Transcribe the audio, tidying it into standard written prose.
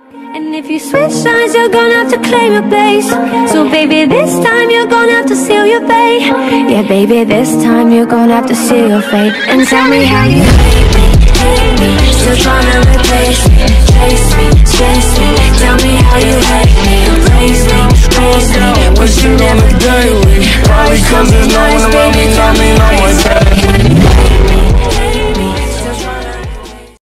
And if you switch sides, you're gonna have to claim your place. So baby, this time you're gonna have to seal your fate. Yeah, baby, this time you're gonna have to seal your fate. And tell me how you hate me, still trying to replace me. Chase me, chase me, tell me how you hate me. Praise me, wish you never daily. Probably cause there's no one around me.